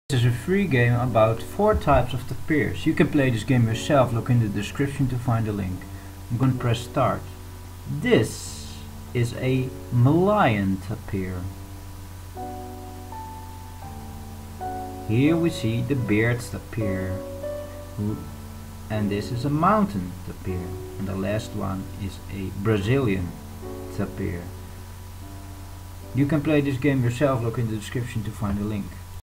This is a free game about 4 types of tapirs. You can play this game yourself, look in the description to find the link. I'm going to press start. This is a Malayan tapir. Here we see the Baird tapir. And this is a mountain tapir. And the last one is a Brazilian tapir. You can play this game yourself, look in the description to find the link.